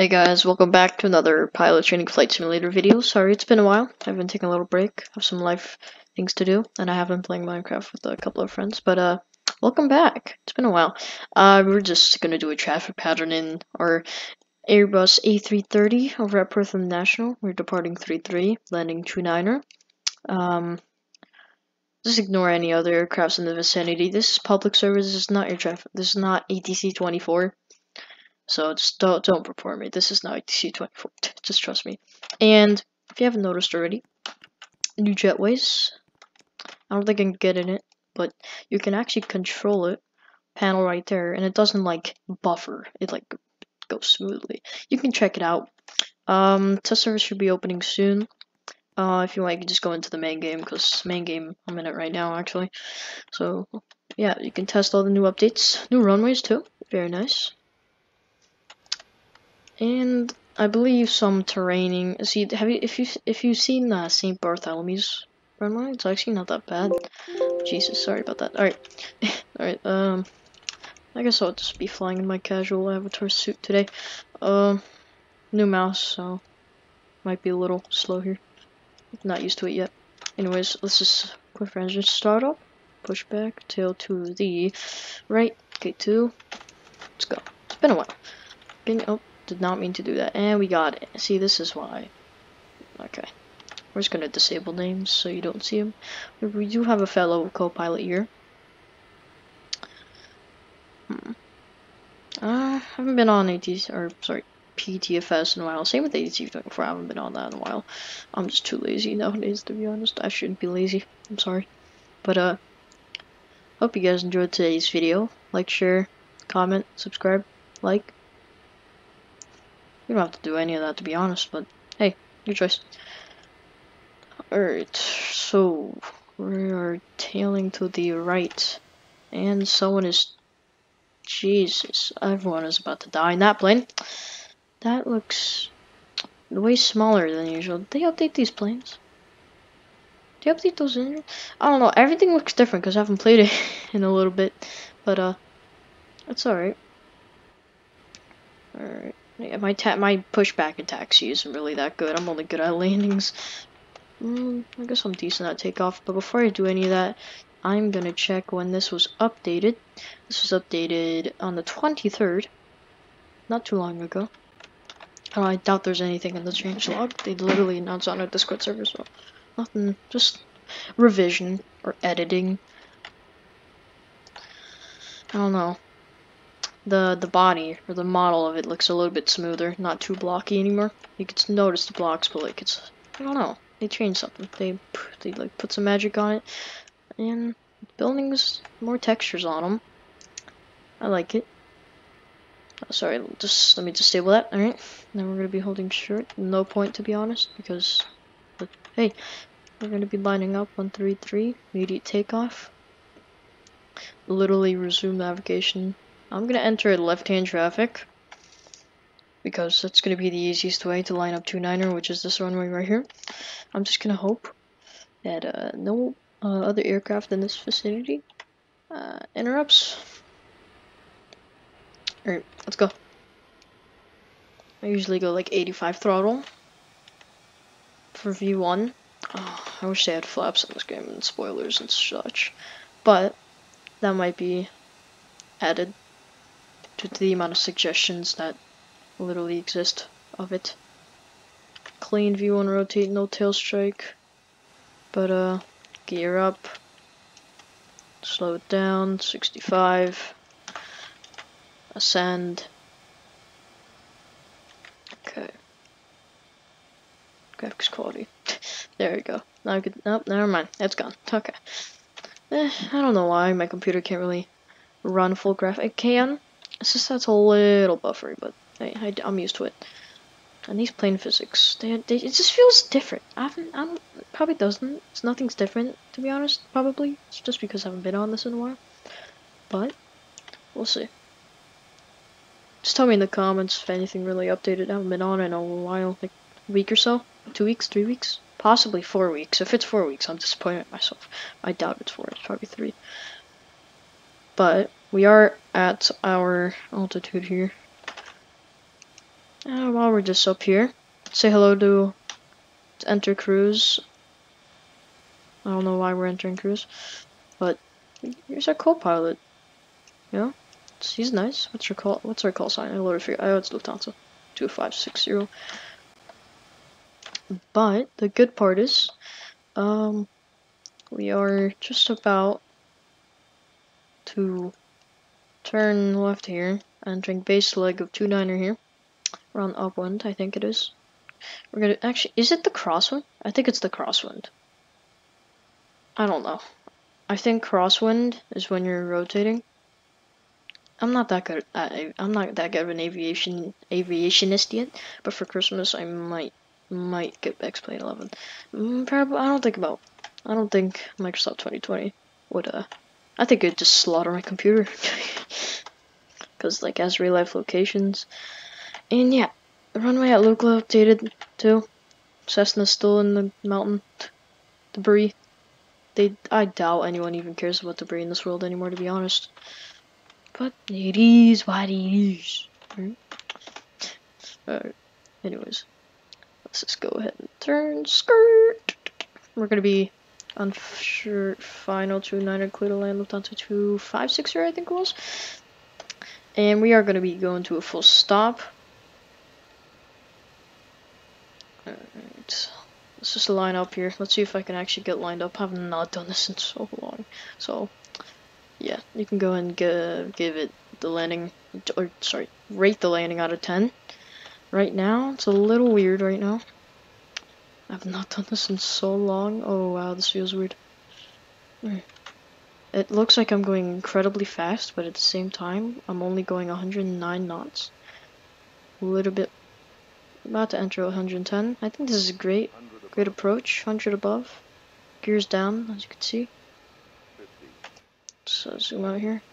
Hey guys, welcome back to another pilot training flight simulator video. Sorry, it's been a while. I've been taking a little break. I have some life things to do, and I have been playing Minecraft with a couple of friends. But welcome back. It's been a while. We're just gonna do a traffic pattern in our Airbus A330 over at Perth International. We're departing 33, landing 29er. Just ignore any other aircrafts in the vicinity. This is public service. This is not air traffic. This is not ATC 24. So just don't report me. This is not ATC 24. Just trust me. And if you haven't noticed already, new jetways. I don't think I can get in it, but you can actually control it. Panel right there, and it doesn't like buffer. It like goes smoothly. You can check it out. Test service should be opening soon. If you want, you can just go into the main game, because main game I'm in it right now actually. So yeah, you can test all the new updates, new runways too. Very nice. And I believe some terraining. See, if you've seen St. Bartholomew's runway, it's actually not that bad. Jesus, sorry about that. All right, all right. I guess I'll just be flying in my casual avatar suit today. New mouse, so might be a little slow here. Not used to it yet. Anyways, let's just put for engine start up, push back, tail to the right, gate 2. Let's go. It's been a while. Oh. Did not mean to do that, and we got it. See, this is why. Okay, we're just gonna disable names so you don't see them. We do have a fellow co-pilot here. I haven't been on PTFS in a while. Same with ATC-24. I haven't been on that in a while. I'm just too lazy nowadays, to be honest. I shouldn't be lazy. I'm sorry, but hope you guys enjoyed today's video. Like, share, comment, subscribe, like. You don't have to do any of that, to be honest, but hey, your choice. Alright, so we are tailing to the right, and someone is. Jesus, everyone is about to die in that plane. That looks way smaller than usual. Did they update these planes? Did they update those engines? I don't know, everything looks different because I haven't played it in a little bit, but that's alright. Alright. Yeah, my pushback and taxi isn't really that good. I'm only good at landings. I guess I'm decent at takeoff. But before I do any of that, I'm gonna check when this was updated. This was updated on the 23rd, not too long ago. I doubt there's anything in the changelog. They literally announced on a Discord server, so nothing. Just revision or editing. I don't know. The body or the model of it looks a little bit smoother, not too blocky anymore. You can notice the blocks, but like it's, I don't know, they changed something. They like put some magic on it, and buildings, more textures on them. I like it. Sorry, let me disable that. All right, now we're gonna be holding short. No point, to be honest, because hey, we're gonna be lining up 133, immediate takeoff. Literally resume navigation. I'm gonna enter left-hand traffic because that's gonna be the easiest way to line up 29er, which is this runway right here. I'm just gonna hope that no other aircraft in this vicinity interrupts. Alright, let's go. I usually go like 85 throttle for V1. Oh, I wish they had flaps in this game and spoilers and such, but that might be added to the amount of suggestions that literally exist of it. Clean V1 rotate, no tail strike, but gear up, slow it down, 65, ascend. Okay. Graphics quality. There we go. Now I could. Nope, never mind. It's gone. Okay. I don't know why my computer can't really run full graphic. It can. It's just that's a little buffery, but hey, I'm used to it. And these plane physics, it just feels different. Probably doesn't. Nothing's different, to be honest. Probably it's just because I haven't been on this in a while. But we'll see. Just tell me in the comments if anything really updated. I haven't been on in a while, like a week or so, 2 weeks, 3 weeks, possibly 4 weeks. If it's 4 weeks, I'm disappointed in myself. I doubt it's 4. It's probably 3. But we are at our altitude here. While we're just up here, say hello to enter cruise. I don't know why we're entering cruise, but here's our co-pilot. You know, he's nice. What's our call sign? I literally forget. Oh, it's Lufthansa 2560. But the good part is, we are just about to turn left here, entering base leg of 29er here, around upwind, I think it is. We're gonna actually, is it the crosswind? I think it's the crosswind. I don't know. I think crosswind is when you're rotating. I'm not that good at, I'm not that good of an aviationist yet, but for Christmas I might get X-Plane 11. Probably I don't think Microsoft 2020 would I think it'd just slaughter my computer. Cause like has real life locations. And yeah, the runway at Lukla updated too. Cessna's still in the mountain. Debris. I doubt anyone even cares about debris in this world anymore, to be honest. But it is what it is. Right? Alright. Anyways, let's just go ahead and turn skirt. We're gonna be on final 29er clear to land Lufthansa 2560, I think it was. And we are gonna be going to a full stop. Alright. Let's just line up here. Let's see if I can actually get lined up. I've not done this in so long. So, yeah, you can go and give it the landing, or sorry, rate the landing out of 10. Right now, it's a little weird right now. I've not done this in so long. Oh wow, this feels weird. It looks like I'm going incredibly fast, but at the same time, I'm only going 109 knots. A little bit, about to enter 110. I think this is a great approach. 100 above, gears down, as you can see. So zoom out here.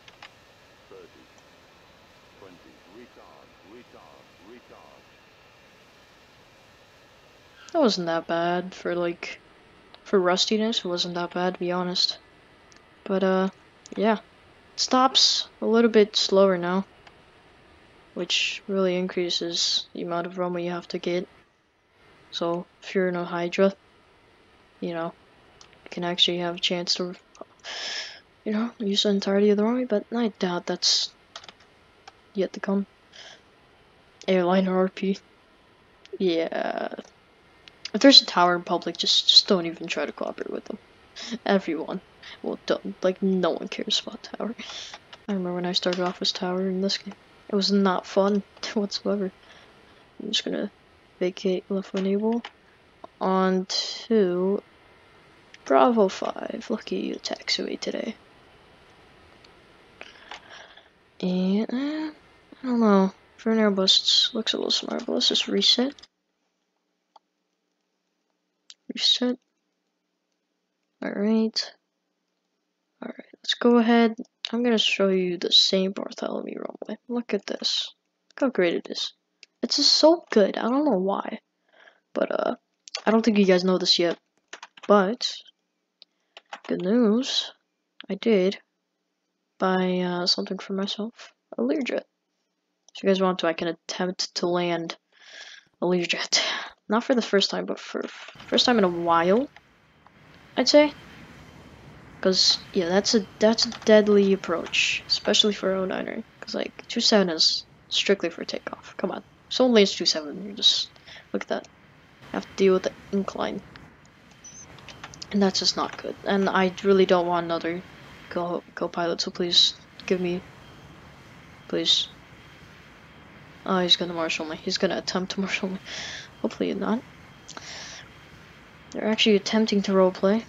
That wasn't that bad for rustiness. It wasn't that bad, to be honest. But yeah, it stops a little bit slower now, which really increases the amount of runway you have to get. So if you're in a Hydra, you know, you can actually have a chance to, you know, use the entirety of the runway. But I doubt that's yet to come. Airliner RP. Yeah. If there's a tower in public, just don't even try to cooperate with them. Everyone will like no one cares about tower. I remember when I started off as tower in this game. It was not fun whatsoever. I'm just gonna vacate left enable onto Bravo 5. Lucky you taxiway today. And I don't know. For an Airbus, it looks a little smart, but let's just reset. Reset. Alright. Alright, let's go ahead. I'm gonna show you the St. Bartholomew runway. Look at this. Look how great it is. It's just so good. I don't know why. But I don't think you guys know this yet. But good news. I did buy something for myself. A Learjet. If you guys want to, I can attempt to land a Learjet. Not for the first time, but for first time in a while, I'd say. Cause yeah, that's a deadly approach, especially for 09er. Cause like 27 is strictly for takeoff. Come on, so only it's 27. You just look at that. You have to deal with the incline, and that's just not good. And I really don't want another co-pilot. So please give me, please. Oh, he's gonna marshal me. He's gonna attempt to marshal me. Hopefully not. They're actually attempting to roleplay.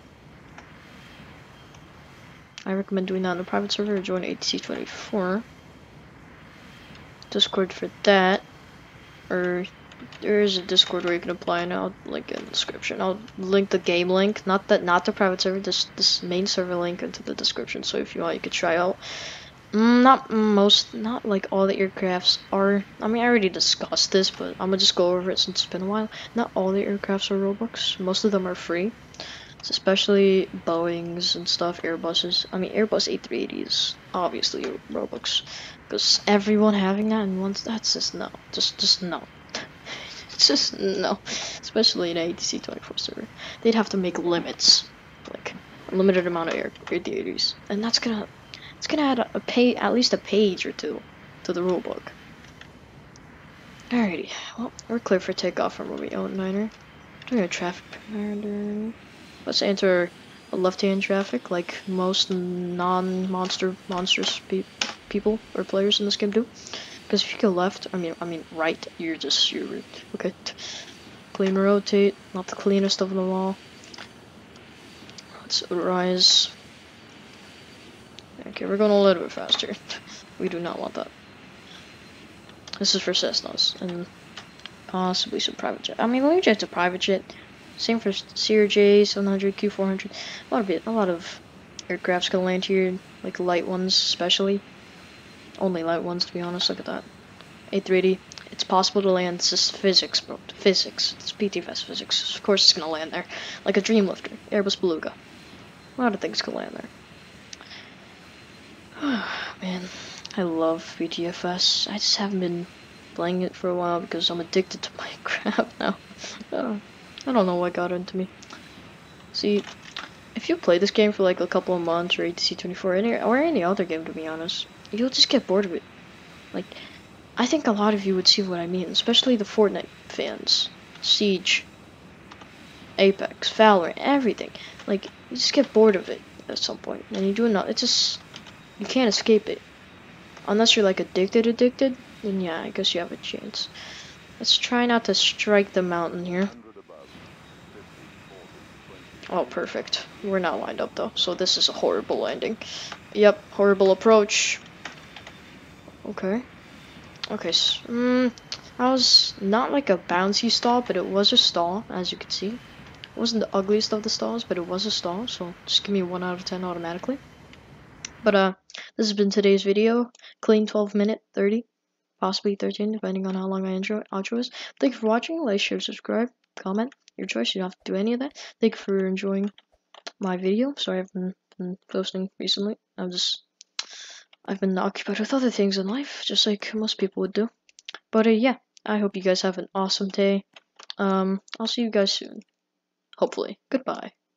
I recommend doing that on a private server or join ATC24. Discord for that. Or there is a Discord where you can apply now, link in the description. I'll link the game link, not the private server, this main server link into the description. So if you want, you could try out. Not like all the aircrafts are. I mean, I already discussed this, but I'm gonna just go over it since it's been a while. Not all the aircrafts are Robux. Most of them are free. especially Boeings and stuff, Airbuses. I mean, Airbus A380 is obviously Robux, because everyone having that and once that's just no, just no. Just no, especially in a ATC 24 server. They'd have to make limits, like a limited amount of radiators, and it's gonna add at least a page or two to the rulebook. Alrighty, well, we're clear for takeoff from Romeo 9er. Doing a traffic pattern. Let's enter a left-hand traffic like most monstrous people or players in this game do. Because if you go left, I mean right, you're okay. Clean rotate, not the cleanest of them all. Let's rise. Okay, we're going a little bit faster. We do not want that. This is for Cessnas and possibly some private jet. I mean, Learjet jet's a private jet. Same for CRJ, 700, Q400. A lot of aircrafts can land here, like light ones especially. Only light ones, to be honest. Look at that. A380. It's possible to land. This is physics, bro. Physics. It's PTFS physics. Of course, it's gonna land there, like a Dreamlifter, Airbus Beluga. A lot of things can land there. Man, I love PTFS. I just haven't been playing it for a while because I'm addicted to Minecraft now. I don't know what got into me. See, if you play this game for like a couple of months or ATC 24 or any other game, to be honest, you'll just get bored of it. Like, I think a lot of you would see what I mean, especially the Fortnite fans. Siege, Apex, Valorant, everything. Like, you just get bored of it at some point, and you do not. It's just you can't escape it unless you're like addicted. Then yeah, I guess you have a chance. Let's try not to strike the mountain here. Oh, perfect. We're not lined up though, so this is a horrible landing. Yep, horrible approach. Okay. Okay, so, that was not like a bouncy stall, but it was a stall, as you can see. It wasn't the ugliest of the stalls, but it was a stall, so just give me 1 out of 10 automatically. But, this has been today's video. Clean 12 minute, 30, possibly 13, depending on how long my outro is. Thank you for watching. Like, share, subscribe, comment. Your choice. You don't have to do any of that. Thank you for enjoying my video. Sorry I've been posting recently. I've been occupied with other things in life, just like most people would do. But yeah, I hope you guys have an awesome day. I'll see you guys soon. Hopefully. Goodbye.